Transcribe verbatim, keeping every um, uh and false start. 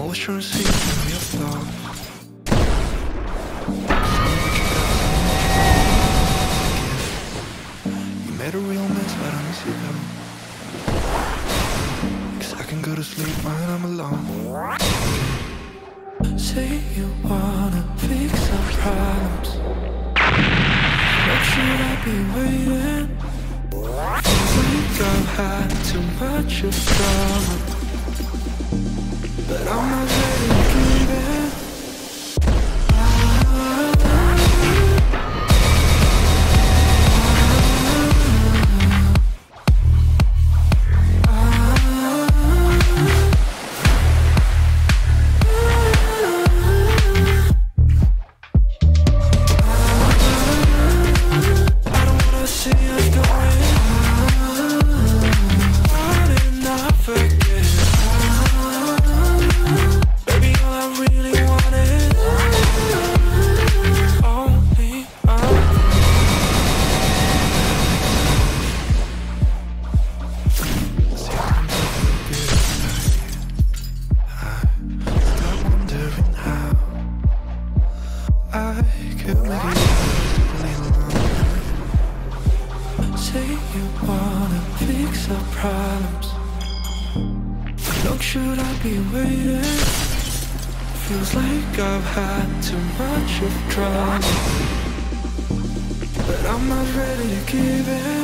always trying to see through your flaws. You made a real mess, but I miss you though. Cause I can go to sleep when I'm alone. Say you wanna fix our problems, but should I be waiting? Feels like I've had too much of drama, but I'm not ready to give in. Should I be waiting? Feels like I've had too much of drama, but I'm not ready to give in.